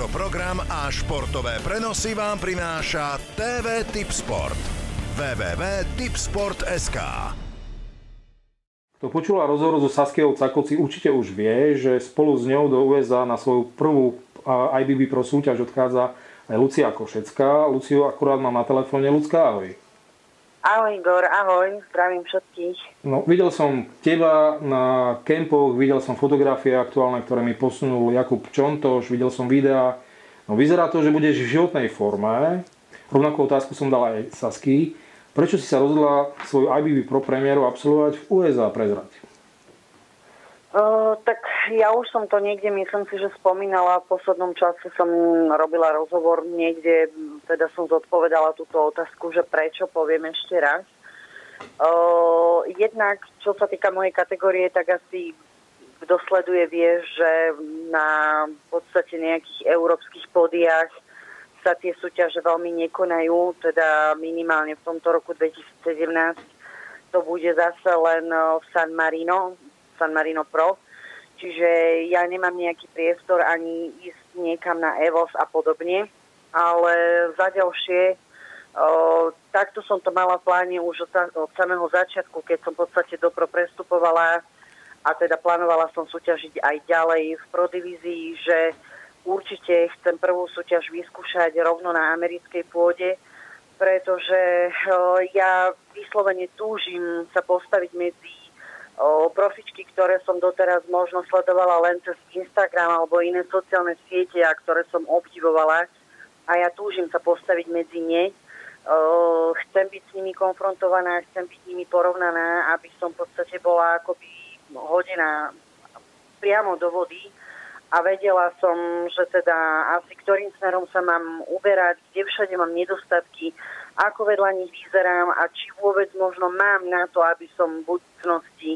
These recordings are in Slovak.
program a športové prenosy vám prináša TV Tipsport. www.tipsport.sk. Kto počula rozhovor so Saskiou Cakoci, určite už vie, že spolu s ňou do USA na svoju prvú IBB Pro súťaž odchádza aj Lucia Košecká. Luciu akurát mám na telefóne. Lucka, ahoj. Ahoj Igor, ahoj, zdravím všetkých. No, videl som teba na kempoch, videl som fotografie aktuálne, ktoré mi posunul Jakub Čontoš, videl som videá. No, vyzerá to, že budeš v životnej forme. Rovnakú otázku som dal aj Sasky. Prečo si sa rozhodla svoju IBB Pro premiéru absolvovať v USA, prezrať? Tak ja už som to niekde, myslím si, že spomínala. V poslednom čase som robila rozhovor niekde, teda som zodpovedala túto otázku, že prečo, poviem ešte raz. Jednak, čo sa týka mojej kategórie, tak asi kto sleduje, vie, že na v podstate nejakých európskych pódiách sa tie súťaže veľmi nekonajú, teda minimálne v tomto roku 2017 to bude zase len v San Marino Pro, čiže ja nemám nejaký priestor ani ísť niekam na EVOS a podobne, ale za ďalšie, takto som to mala v pláne už od samého začiatku, keď som v podstate do Pro prestupovala a teda plánovala som súťažiť aj ďalej v Pro divízii, že určite chcem prvú súťaž vyskúšať rovno na americkej pôde, pretože ja vyslovene túžim sa postaviť medzi profičky, ktoré som doteraz možno sledovala len cez Instagram alebo iné sociálne siete a ktoré som obdivovala a ja túžim sa postaviť medzi ne. Chcem byť s nimi konfrontovaná, chcem byť s nimi porovnaná, aby som v podstate bola akoby hodená priamo do vody a vedela som, že teda asi ktorým smerom sa mám uberať, kde všade mám nedostatky, ako vedľa nich vyzerám a či vôbec možno mám na to, aby som v budúcnosti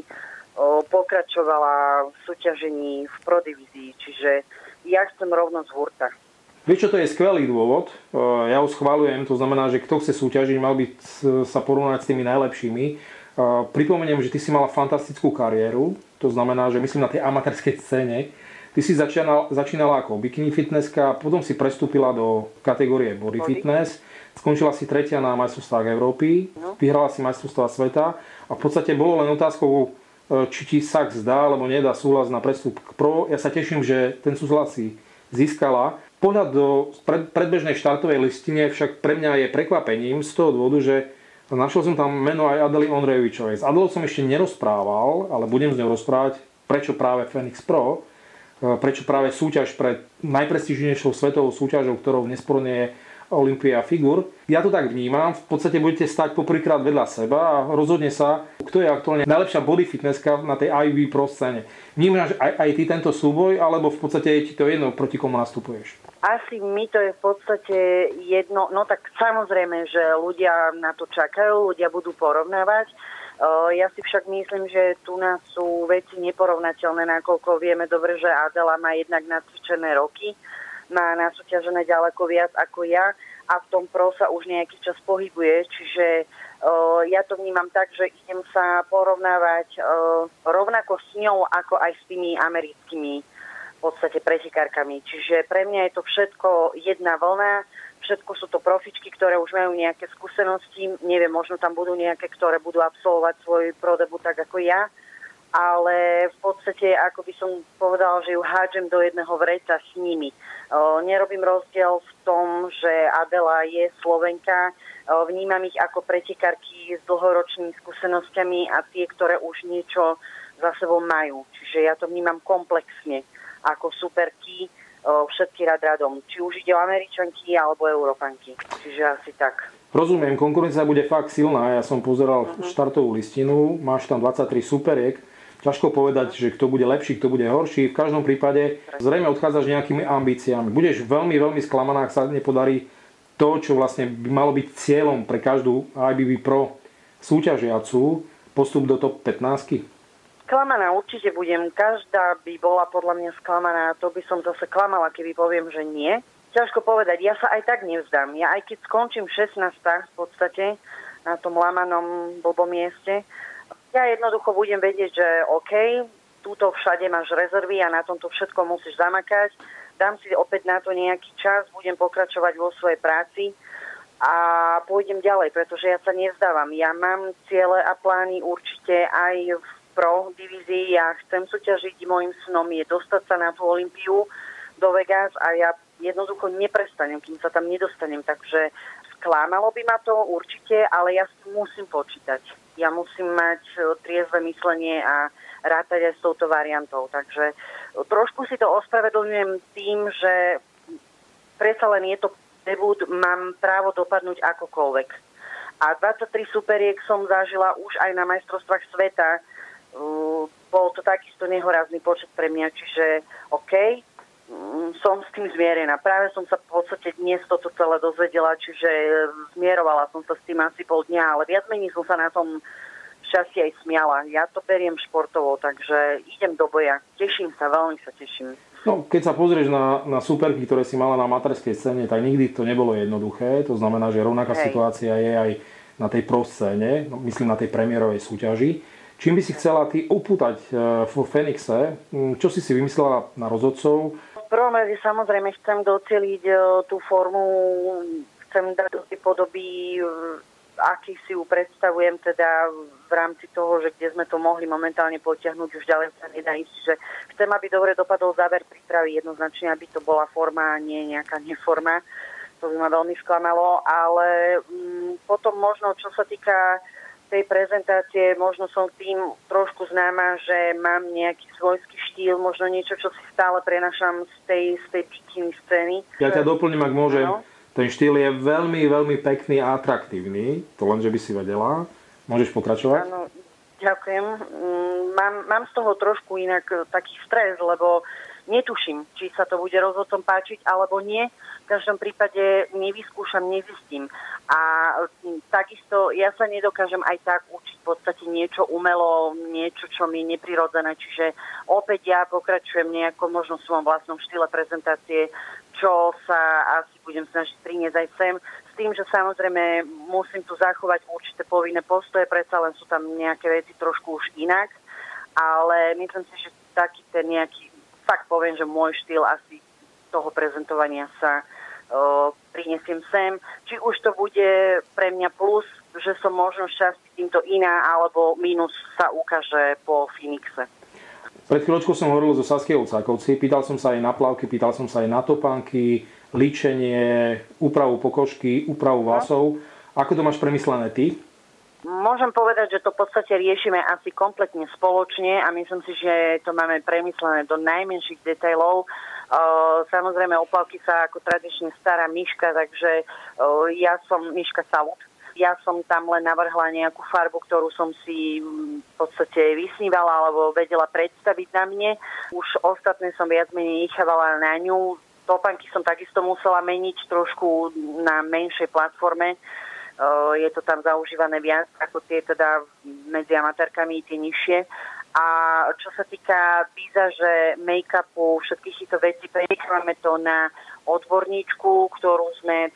pokračovala v súťažení v Pro divízii. Čiže ja chcem rovno z hurta. Vieš čo, to je skvelý dôvod. Ja ho schvaľujem, to znamená, že kto chce súťažiť, mal by sa porovnať s tými najlepšími. Pripomeniem, že ty si mala fantastickú kariéru, to znamená, že myslím na tej amatérskej scéne. Ty si začínala ako bikini fitnesska, potom si prestúpila do kategórie body fitness, skončila si tretia na majstrovstvách Európy, vyhrala si majstrovstvá sveta a v podstate bolo len otázkou, či ti sa zdá, alebo nedá súhlas na prestup k Pro. Ja sa teším, že ten súhlas si získala. Pohľad do predbežnej štartovej listine však pre mňa je prekvapením z toho dôvodu, že našiel som tam meno aj Adely Ondrejovičovej. S Adelou som ešte nerozprával, ale budem s ňou rozprávať, prečo práve Phoenix Pro, prečo práve súťaž pred najprestížnejšou svetovou súťažou, ktorou nesporne je Olympia Figur. Ja to tak vnímam, v podstate budete stať poprvýkrát vedľa seba a rozhodne sa, kto je aktuálne najlepšia body fitnesska na tej IBB Pro scéne. Vnímaš aj ty tento súboj, alebo v podstate je ti to jedno, proti komu nastupuješ? Asi mi to je v podstate jedno, no tak samozrejme, že ľudia na to čakajú, ľudia budú porovnávať. Ja si však myslím, že tu nás sú veci neporovnateľné, nakoľko vieme dobre, že Adela má jednak nacvičené roky, má nasúťažené ďaleko viac ako ja a v tom Pro sa už nejaký čas pohybuje, čiže ja to vnímam tak, že idem sa porovnávať rovnako s ňou ako aj s tými americkými v podstate pretekárkami. Čiže pre mňa je to všetko jedna vlna, všetko sú to profičky, ktoré už majú nejaké skúsenosti, neviem, možno tam budú nejaké, ktoré budú absolvovať svoj pro debut tak ako ja, ale v podstate, ako by som povedala, že ju hádžem do jedného vreca s nimi. Nerobím rozdiel v tom, že Adela je Slovenka, vnímam ich ako pretekárky s dlhoročnými skúsenosťami a tie, ktoré už niečo za sebou majú. Čiže ja to vnímam komplexne ako superky, všetky radom. Či už ide o Američanky alebo Európanky. Čiže asi tak. Rozumiem, konkurencia bude fakt silná. Ja som pozeral štartovú listinu, máš tam 23 superiek. Ťažko povedať, že kto bude lepší, kto bude horší. V každom prípade zrejme odchádzaš nejakými ambíciami. Budeš veľmi, veľmi sklamaná, ak sa nepodarí to, čo vlastne by malo byť cieľom pre každú IBB Pro súťažiacu, postup do top 15. Sklamaná určite budem. Každá by bola podľa mňa sklamaná. To by som zase klamala, keby poviem, že nie. Ťažko povedať. Ja sa aj tak nevzdám. Ja aj keď skončím 16. v podstate na tom lamanom blbom mieste, ja jednoducho budem vedieť, že OK, túto všade máš rezervy a na tomto všetko musíš zamakať. dám si opäť na to nejaký čas, budem pokračovať vo svojej práci a pôjdem ďalej, pretože ja sa nevzdávam. Ja mám ciele a plány určite aj v pro divízii. Ja chcem súťažiť, môjim snom je dostať sa na tú Olympiu do Vegas a ja jednoducho neprestanem, kým sa tam nedostanem. Takže sklamalo by ma to určite, ale ja si musím počítať. Ja musím mať triezve myslenie a rátať aj s touto variantou. Takže trošku si to ospravedlňujem tým, že predsa len je to debut, mám právo dopadnúť akokoľvek. A 23 superiek som zažila už aj na majstrovstvách sveta. Bol to takisto nehorazný počet pre mňa, čiže OK, som s tým zmierená. Práve som sa v podstate dnes toto celé dozvedela, čiže zmierovala som sa s tým asi pol dňa, ale viac menej som sa na tom šťastie aj smiala. Ja to beriem športovo, takže idem do boja. Teším sa, veľmi sa teším. No, keď sa pozrieš na superky, ktoré si mala na amatérskej scéne, tak nikdy to nebolo jednoduché. To znamená, že rovnaká situácia je aj na tej pro scéne, myslím na tej premiérovej súťaži. Čím by si chcela ty upútať vo Fenixe? Čo si vymyslela na rozhodcov? V prvom rade samozrejme chcem docieliť tú formu, chcem dať do tej podoby, aký si ju predstavujem, teda v rámci toho, že kde sme to mohli momentálne potiahnuť, už ďalej sa nedá ísť. Že chcem, aby dobre dopadol záver prípravy, jednoznačne, aby to bola forma a nie nejaká neforma. To by ma veľmi sklamalo, ale potom možno, čo sa týka tej prezentácie, možno som tým trošku známa, že mám nejaký svojský štýl, možno niečo, čo si stále prenašam z tej bikini scény. Ja ťa doplním, ak môžem. No. Ten štýl je veľmi, veľmi pekný a atraktívny. To len, že by si vedela. Môžeš pokračovať? Áno, ďakujem. Mám z toho trošku inak taký stres, lebo netuším, či sa to bude rozhodcom páčiť, alebo nie. V každom prípade nevyskúšam, nezistím. A takisto ja sa nedokážem aj tak učiť v podstate niečo umelo, niečo, čo mi je neprirodzené. Čiže opäť ja pokračujem nejako možno v svojom vlastnom štýle prezentácie, čo sa asi budem snažiť priniesť aj sem. S tým, že samozrejme musím tu zachovať určité povinné postoje, predsa len sú tam nejaké veci trošku už inak. Ale myslím si, že taký ten nejaký, fakt poviem, že môj štýl asi toho prezentovania sa prinesiem sem. Či už to bude pre mňa plus, že som možno šťastný týmto iná, alebo mínus sa ukáže po Fenixe. Pred chvíľočkou som hovoril so Saskiou Cákovci, pýtal som sa aj na plavky, pýtal som sa aj na topánky, líčenie, úpravu pokožky, úpravu vlasov. Ako to máš premyslené ty? Môžem povedať, že to v podstate riešime asi kompletne spoločne a myslím si, že to máme premyslené do najmenších detailov. Samozrejme, o plavky sa ako tradične stará Miška, takže ja som Miška Salut. Ja som tam len navrhla nejakú farbu, ktorú som si v podstate vysnívala alebo vedela predstaviť na mne. Už ostatné som viac menej nechávala na ňu. Topánky som takisto musela meniť trošku na menšej platforme. Je to tam zaužívané viac ako tie teda medzi amatérkami, tie nižšie. A čo sa týka výzaže, make-upu, všetkých týchto vecí, prenechávame to na odborníčku, ktorú sme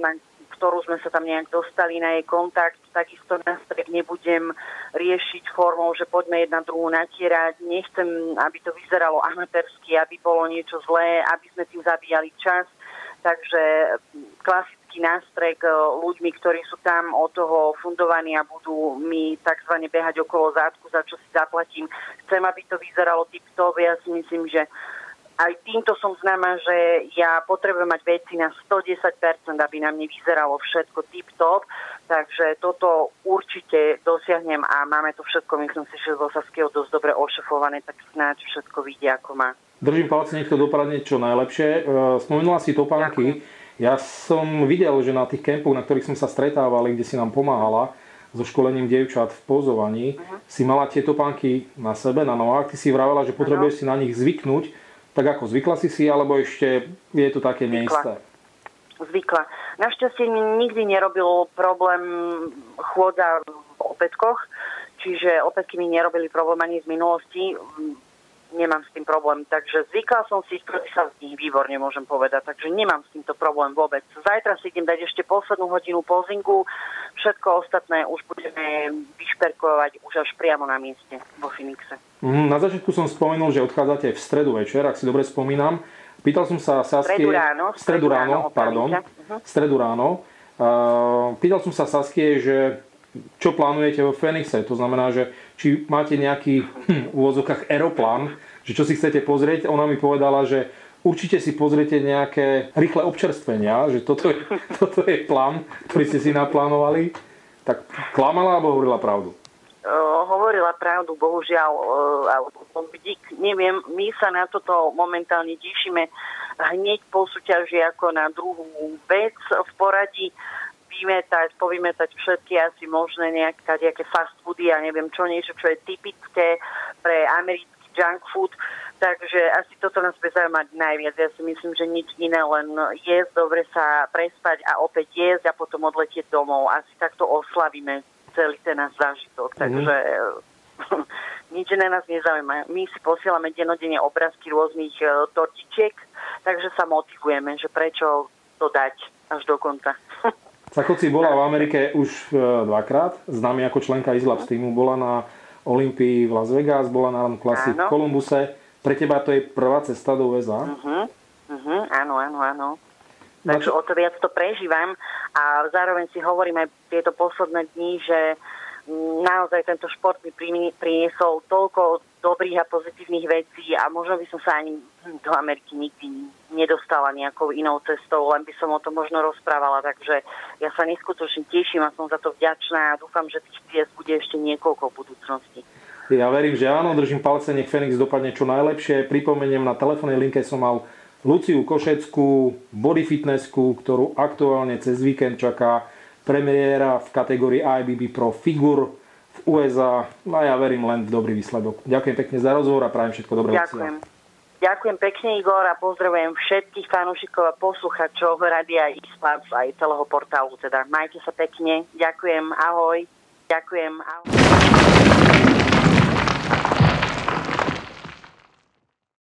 sa tam nejak dostali na jej kontakt. Takisto nástrek nebudem riešiť formou, že poďme jedna druhú natierať. Nechcem, aby to vyzeralo amatérsky, aby bolo niečo zlé, aby sme tým zabíjali čas. Takže klasický nástrek ľuďmi, ktorí sú tam od toho fundovaní a budú mi takzvané behať okolo zádku, za čo si zaplatím. Chcem, aby to vyzeralo tip-top. Ja si myslím, že aj týmto som známa, že ja potrebujem mať veci na 110%, aby na mne vyzeralo všetko tip-top. Takže toto určite dosiahnem a máme to všetko, myslím si, že zo Saského dosť dobre ošefované, tak snáď všetko vidia, ako má. Držím palce, nech to dopadne čo najlepšie. Spomenula si topánky. Ja som videl, že na tých kempoch, na ktorých sme sa stretávali, kde si nám pomáhala so školením dievčat v pozovaní, si mala tie topánky na sebe, na nohách. Ty si vravela, že potrebuješ si na nich zvyknúť. Tak ako, zvykla si, alebo ešte je to také neisté? Zvykla. Našťastie mi nikdy nerobil problém chôdza v opätkoch, čiže opätky mi nerobili problém ani z minulosti. Nemám s tým problém, takže zvykla som si, ktorý sa z nich výborne môžem povedať, takže nemám s týmto problém vôbec. Zajtra si idem dať ešte poslednú hodinu pozingu, všetko ostatné už budeme vyšperkovať už až priamo na mieste vo Fenixe. Na začiatku som spomenul, že odchádzate v stredu večer, ak si dobre spomínam. Pýtal som sa Saskie... Stredu ráno. Pýtal som sa Saskie, že čo plánujete vo Fenixe. To znamená, že či máte nejaký v úvodzovkách aeroplán, že čo si chcete pozrieť. Ona mi povedala, že určite si pozriete nejaké rýchle občerstvenia, že toto je plán, ktorý ste si naplánovali. Tak klamala alebo hovorila pravdu? Hovorila pravdu, bohužiaľ, neviem, my sa na toto momentálne tešíme hneď po súťaži ako na druhú vec v poradí povymetať všetky asi možné nejaké fast foody, ja neviem čo, niečo, čo je typické pre americký junk food, takže asi toto nás bude zaujímať najviac. Ja si myslím, že nič iné, len jesť, dobre sa prespať a opäť jesť a potom odletieť domov. Asi takto oslavíme celý ten náš zážitok, takže nič iné nás nezaujíma. My si posielame dennodenne obrázky rôznych tortičiek, takže sa motivujeme, že prečo to dať až do konca. Sakoci bola v Amerike už dvakrát, známy ako členka Islab týmu, bola na Olympii v Las Vegas, bola na Run Classic v Columbuse. Pre teba to je prvá cesta do USA? Áno. Takže o to viac to prežívam a zároveň si hovorím aj tieto posledné dni, že naozaj tento šport mi priniesol toľko dobrých a pozitívnych vecí a možno by som sa ani do Ameriky nikdy nedostala nejakou inou cestou, len by som o tom možno rozprávala, takže ja sa neskutočne teším a som za to vďačná a dúfam, že tých ciest bude ešte niekoľko v budúcnosti. Ja verím, že áno, držím palce, nech Fenix dopadne čo najlepšie. Pripomeniem, na telefónnej linke som mal Luciu Košeckú, body fitnessku, ktorú aktuálne cez víkend čaká premiéra v kategórii IBB Pro Figure v USA. A ja verím len v dobrý výsledok. Ďakujem pekne za rozhovor a prajem všetko dobré. Ďakujem pekne, Igor, a pozdravujem všetkých fanúšikov a posluchačov Rádia X-Plus aj celého portálu. Teda majte sa pekne. Ďakujem, ahoj. Ďakujem, ahoj.